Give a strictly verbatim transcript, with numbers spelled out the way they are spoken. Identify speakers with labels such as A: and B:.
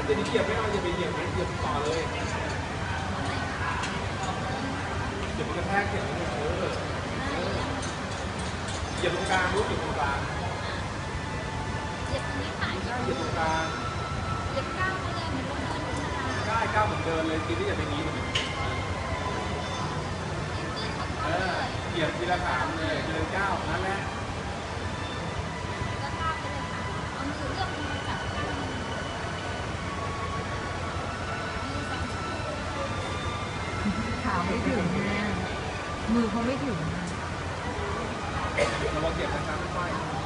A: จะเหยียบไม่เอาจะไปเหยียบนะเหยียบต่อเลยเหยียบกระแทกเข็มเออเหยียบตรงกลางรู้เหยียบตรงกลาง
B: เหยียบตรงนี้ค่ะ
A: เหยียบตรงกลาง
B: เหยียบก้าวไปเลยเหมือนว่าเดินธรรมดา
A: ได้ก้าวเหมือนเดินเลยทีนี้อย่าไปนี้เออเหยียบทีละขามเลยเดินก้าวนั่นแหละ
B: แล้วก้าวไปเลยค่ะเอามือเลือกมือจับก้าว
C: ขาไม่ถึงนะมือเขาไม่ถึงนะ
A: ระวังเหยียบนะครับไม่ค่อย